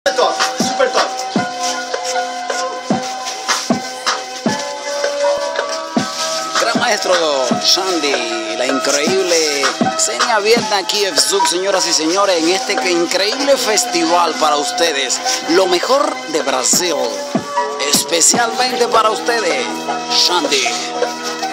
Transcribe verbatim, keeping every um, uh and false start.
top, super top. Gran maestro Shandy, la increíble Xenia Vietnam K F Suk, señoras y señores, en este increíble festival para ustedes, lo mejor de Brasil, especialmente para ustedes, Shandy.